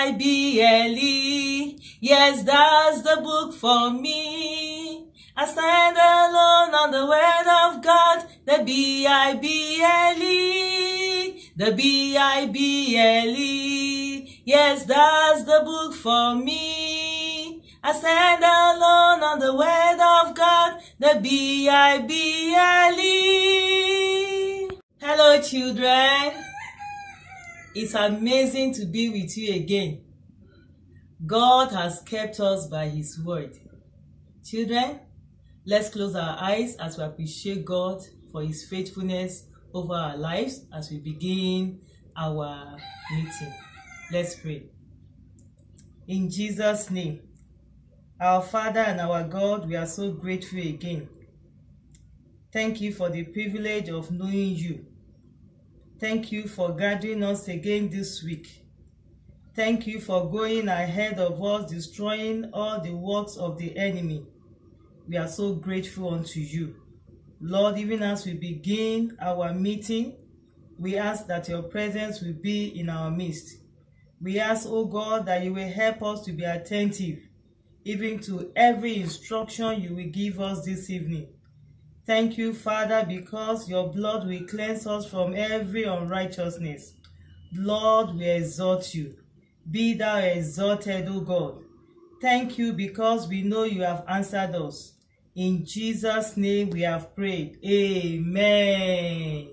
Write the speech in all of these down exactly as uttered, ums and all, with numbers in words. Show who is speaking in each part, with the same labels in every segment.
Speaker 1: I B L E. Yes, that's the book for me. I stand alone on the word of God, the B I B L E, the B I B L E. Yes, that's the book for me. I stand alone on the word of God, the B I B L E. Hello, children. It's amazing to be with you again. God has kept us by His word. Children, let's close our eyes as we appreciate God for His faithfulness over our lives as we begin our meeting. Let's pray. In Jesus' name, our Father and our God, we are so grateful again. Thank you for the privilege of knowing you. Thank you for gathering us again this week. Thank you for going ahead of us, destroying all the works of the enemy. We are so grateful unto you. Lord, even as we begin our meeting, we ask that your presence will be in our midst. We ask, oh God, that you will help us to be attentive, even to every instruction you will give us this evening. Thank you, Father, because your blood will cleanse us from every unrighteousness. Lord, we exalt you. Be thou exalted, O God. Thank you because we know you have answered us. In Jesus' name we have prayed. Amen.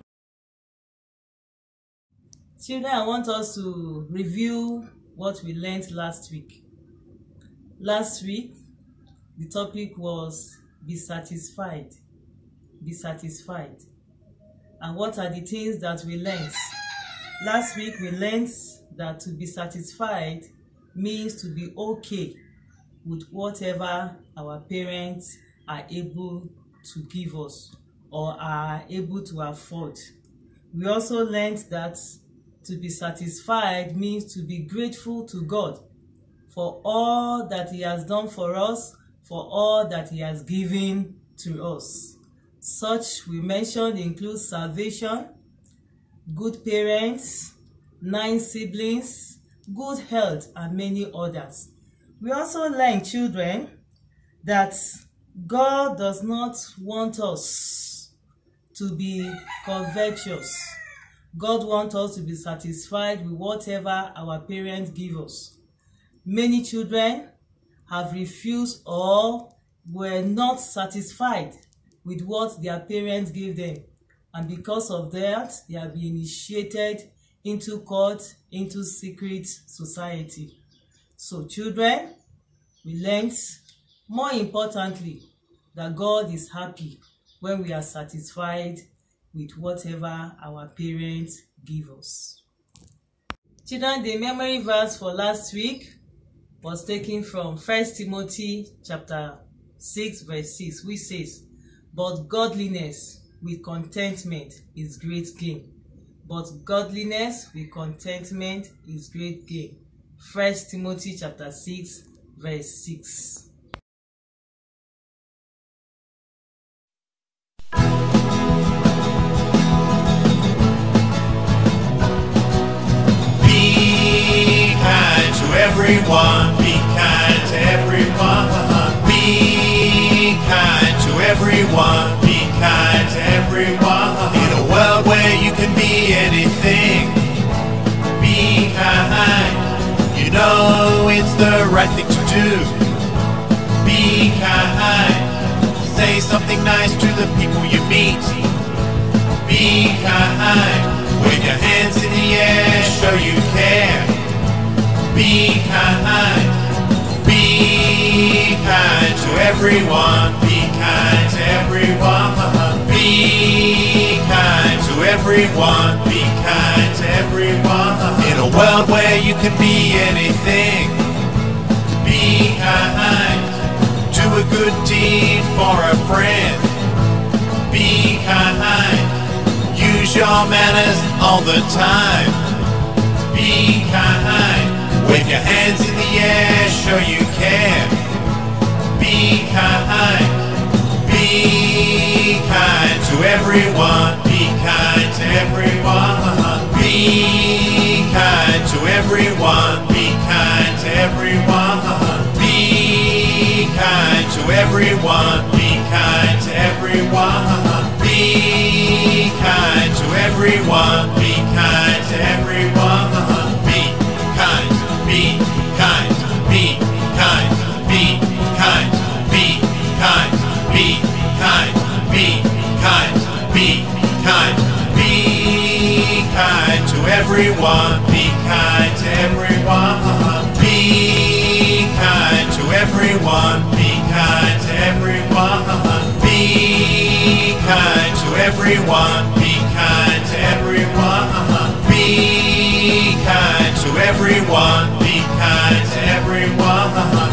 Speaker 1: Children, I want us to review what we learned last week. Last week, the topic was be satisfied. Be satisfied. And what are the things that we learned? Last week we learned that to be satisfied means to be okay with whatever our parents are able to give us or are able to afford. We also learned that to be satisfied means to be grateful to God for all that He has done for us, for all that He has given to us. Such we mentioned includes salvation, good parents, nine siblings, good health, and many others. We also learn, children, that God does not want us to be covetous. God wants us to be satisfied with whatever our parents give us. Many children have refused or were not satisfied with what their parents gave them. And because of that, they have been initiated into court, into secret society. So children, we learned, more importantly, that God is happy when we are satisfied with whatever our parents give us. Children, the memory verse for last week was taken from First Timothy chapter six verse six, which says, "But godliness with contentment is great gain." But godliness with contentment is great gain. First Timothy chapter six verse six.
Speaker 2: Be kind to everyone. Be kind to everyone. Be kind to everyone. Be kind to everyone. In a world where you can be anything, be kind. You know it's the right thing to do. Be kind. Say something nice to the people you meet. Be kind. Wave your hands in the air, show you care. Be kind. Be kind to everyone. Be kind to everyone. Be kind to everyone. Be kind to everyone. In a world where you can be anything, be kind. Do a good deed for a friend. Be kind. Use your manners all the time. Be kind. Wave your hands in the air, show you care. Be kind. Be kind to everyone. Be kind to everyone. Be kind to everyone. Be everyone. Be kind to everyone. Be kind to everyone. Be kind to everyone. Be kind. Be kind. Be kind. Be kind. Be kind. Be kind. Be kind. Be kind. Be kind to everyone. Be kind to everyone. Be kind to everyone. Be kind to everyone. Be kind to everyone. Be kind to everyone. Be kind to everyone. Be kind to everyone.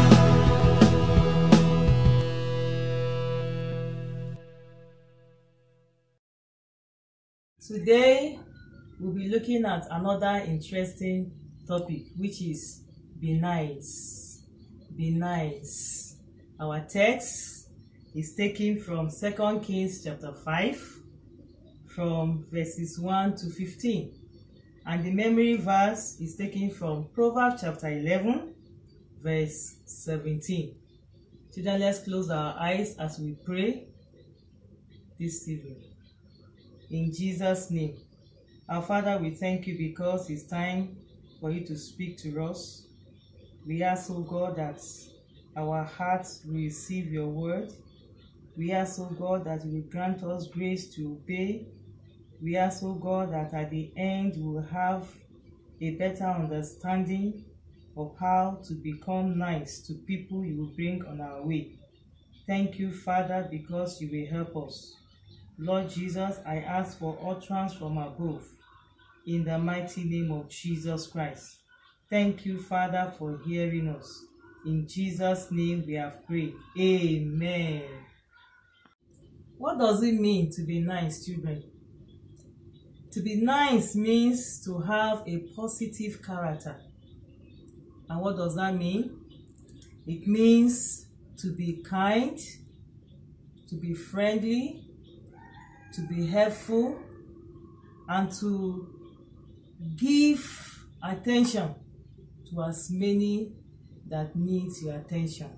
Speaker 1: Today, we'll be looking at another interesting topic, which is be nice. Be nice. Our text is taken from Second Kings chapter five, from verses one to fifteen. And the memory verse is taken from Proverbs chapter eleven, verse seventeen. Children, let's close our eyes as we pray this evening. In Jesus' name. Our Father, we thank you because it's time for you to speak to us. We ask, oh God, that our hearts will receive your word. We ask, oh God, that you will grant us grace to obey. We ask, oh God, that at the end we will have a better understanding of how to become nice to people you will bring on our way. Thank you, Father, because you will help us. Lord Jesus, I ask for utterance from above, in the mighty name of Jesus Christ. Thank you, Father, for hearing us. In Jesus' name we have prayed. Amen. What does it mean to be nice, children? To be nice means to have a positive character. And what does that mean? It means to be kind, to be friendly, to be helpful, and to give attention to as many that need your attention.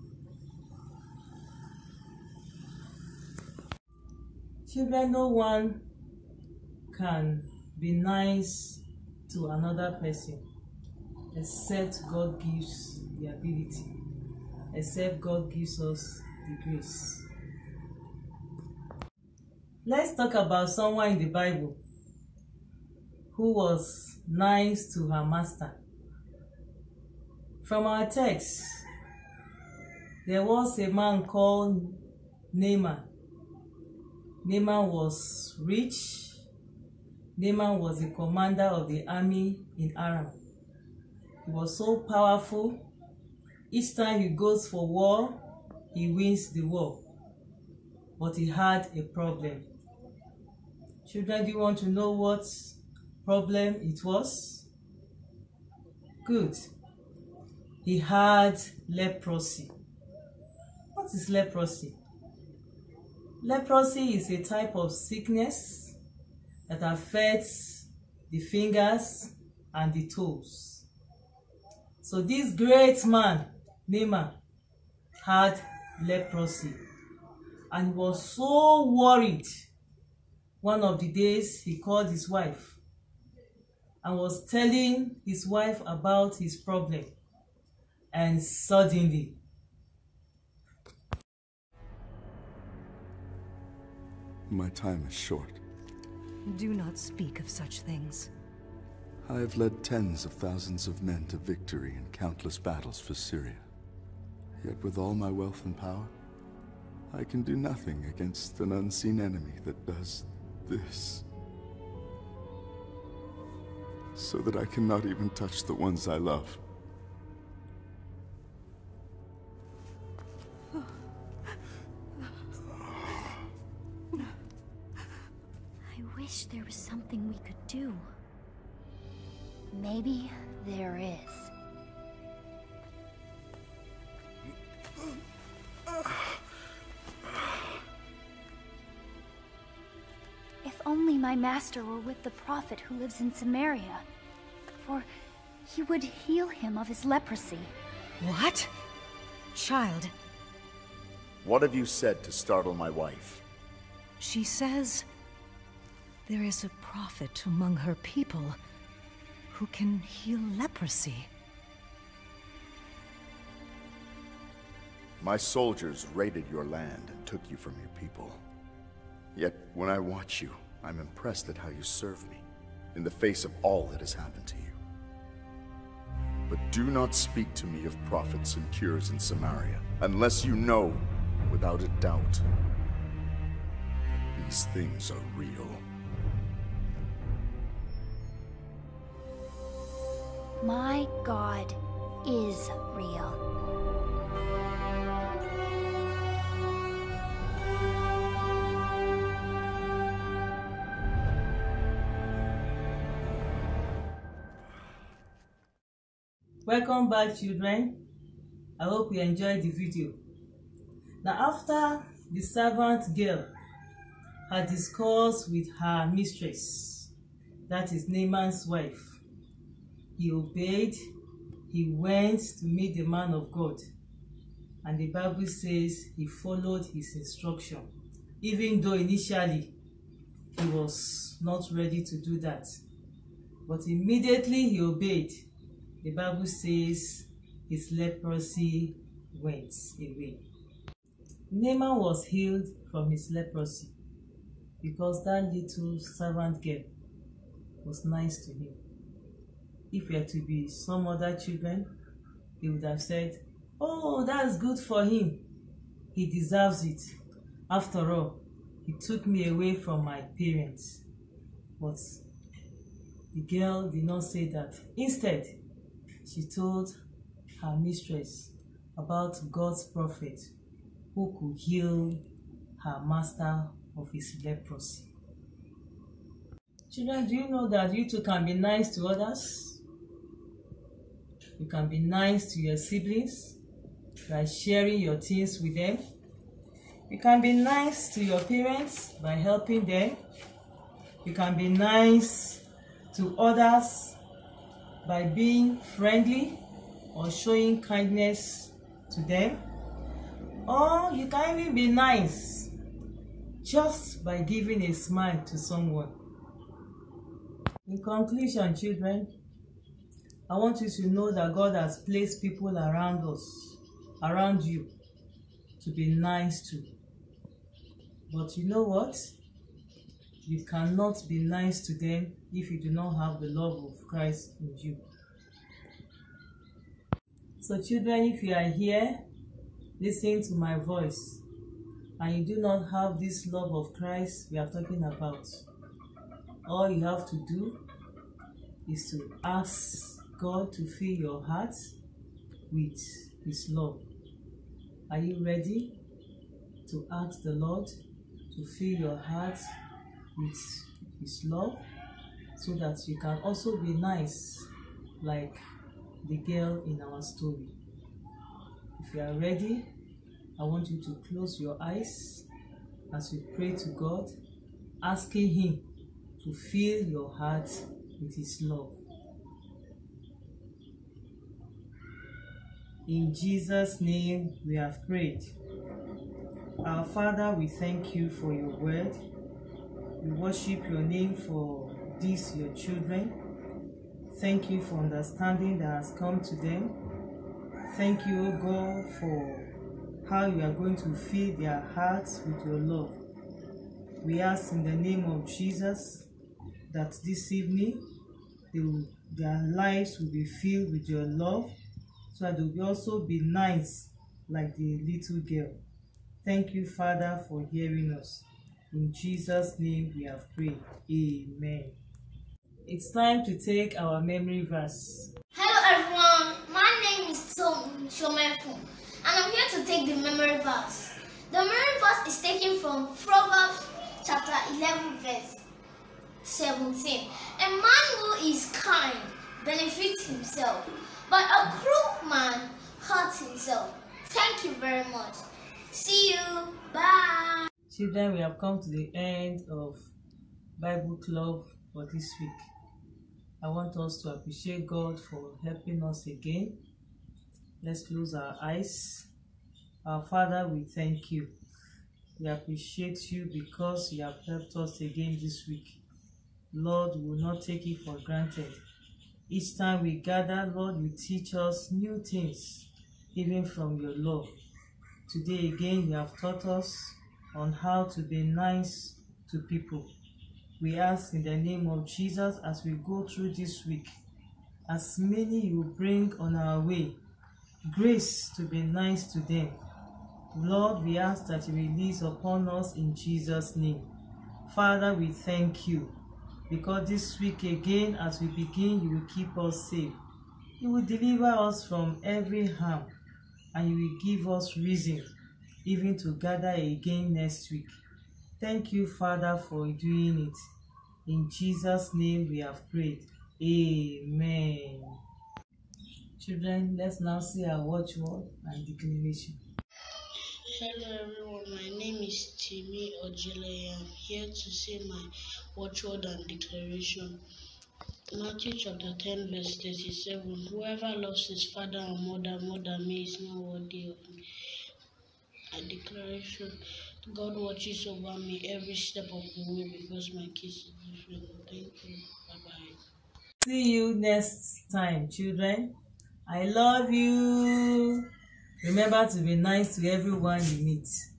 Speaker 1: Children, no one can be nice to another person except God gives the ability, except God gives us the grace. Let's talk about someone in the Bible who was nice to her master. From our text, there was a man called Naaman. Naaman was rich. Naaman was the commander of the army in Aram. He was so powerful. Each time he goes for war, he wins the war. But he had a problem. Children, do you want to know what problem it was? Good. He had leprosy. What is leprosy? Leprosy is a type of sickness that affects the fingers and the toes. So this great man, Naaman, had leprosy. And he was so worried. One of the days, he called his wife and was telling his wife about his problem. And suddenly,
Speaker 3: my time is short.
Speaker 4: Do not speak of such things.
Speaker 3: I have led tens of thousands of men to victory in countless battles for Syria. Yet with all my wealth and power, I can do nothing against an unseen enemy that does this. So that I cannot even touch the ones I love.
Speaker 5: I wish there was something we could do. Maybe there is. If only my master were with the prophet who lives in Samaria, for he would heal him of his leprosy.
Speaker 4: What? Child,
Speaker 3: What have you said to startle my wife?
Speaker 4: She says there is a prophet among her people who can heal leprosy.
Speaker 3: My soldiers raided your land and took you from your people. Yet, when I watch you, I'm impressed at how you serve me, in the face of all that has happened to you. But do not speak to me of prophets and cures in Samaria, unless you know, without a doubt, that these things are real.
Speaker 5: My God is real.
Speaker 1: Welcome back, children. I hope you enjoyed the video. Now, after the servant girl had discussed with her mistress, that is Naaman's wife, he obeyed. He went to meet the man of God, and the Bible says he followed his instruction, even though initially he was not ready to do that. But immediately he obeyed. The Bible says his leprosy went away. Naaman was healed from his leprosy because that little servant girl was nice to him. If we are to be some other children, they would have said, "Oh, that's good for him. He deserves it. After all, he took me away from my parents." But the girl did not say that. Instead, she told her mistress about God's prophet who could heal her master of his leprosy. Children, do you know that you too can be nice to others? You can be nice to your siblings by sharing your things with them. You can be nice to your parents by helping them. You can be nice to others by being friendly or showing kindness to them. Or you can even be nice just by giving a smile to someone. In conclusion, children, I want you to know that God has placed people around us, around you, to be nice to. But you know what? You cannot be nice to them if you do not have the love of Christ in you. So children, if you are here listening to my voice and you do not have this love of Christ we are talking about, all you have to do is to ask God to fill your heart with his love. Are you ready to ask the Lord to fill your heart with his love, so that you can also be nice like the girl in our story? If you are ready, I want you to close your eyes as you pray to God, asking him to fill your heart with his love. In Jesus' name we have prayed. Our Father, we thank you for your word. We worship your name for these, your children. Thank you for understanding that has come to them. Thank you, O God, for how you are going to fill their hearts with your love. We ask in the name of Jesus that this evening they will, their lives will be filled with your love, so that they will also be nice like the little girl. Thank you, Father, for hearing us. In Jesus' name we have prayed. Amen. It's time to take our memory verse.
Speaker 6: Hello everyone, my name is Tom Shomefu, and I'm here to take the memory verse. The memory verse is taken from Proverbs chapter eleven verse seventeen. A man who is kind benefits himself, but a cruel man hurts himself. Thank you very much. See you. Bye.
Speaker 1: Children, we have come to the end of Bible Club for this week. I want us to appreciate God for helping us again. Let's close our eyes Our Father, we thank you. We appreciate you because you have helped us again this week. Lord, we will not take it for granted. Each time we gather, Lord, you teach us new things, even from your law. Today again, you have taught us on how to be nice to people. We ask in the name of Jesus as we go through this week, as many you bring on our way, grace to be nice to them. Lord, we ask that you release upon us in Jesus' name. Father, we thank you because this week again, as we begin, you will keep us safe. You will deliver us from every harm, and you will give us reason even to gather again next week. Thank you, Father, for doing it. In Jesus' name we have prayed. Amen. Children, let's now see our watchword and declaration.
Speaker 7: Hello everyone, my name is Timmy Ojele. I'm here to say my watchword and declaration. Matthew chapter ten verse thirty-seven. Whoever loves his father or mother more than me is not worthy of me. A declaration. God watches over me every step of the way because my kids are different. Thank you. Bye-bye.
Speaker 1: See you next time, children. I love you. Remember to be nice to everyone you meet.